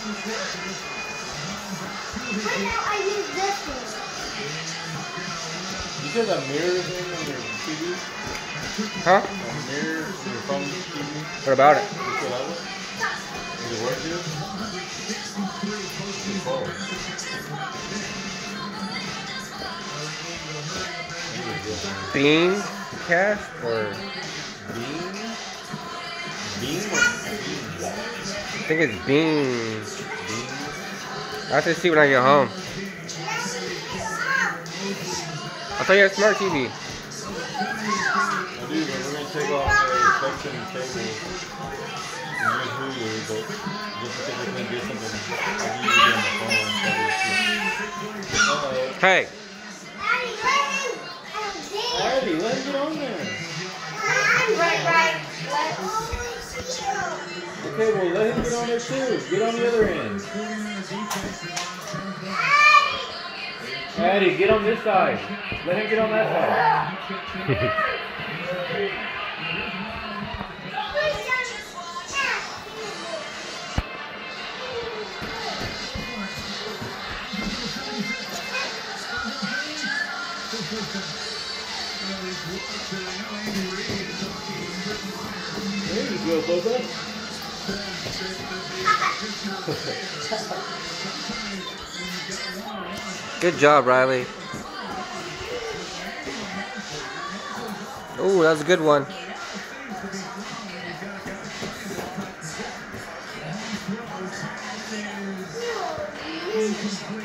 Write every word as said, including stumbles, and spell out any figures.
Right now I use this one. You said a mirror thing on your T V? Huh? A mirror on your phone T V? What about it? You still have it? Does it work good? It's cold. Beam cast or Beam? Beam or beam? I think it's beam. Beam? I have to see when I get home. I thought you had a smart T V. I do, but we're going to take off the section cable and use Hulu, but just because we can get something, I usually get on the phone. Uh-oh. Hey. Addy, let him get on there. Right, right. Okay, well, let him get on there too. Get on the other end. Addy, get on this side. Let him get on that side. There you go, Boba. Good job, Riley. Oh, that was a good one. No.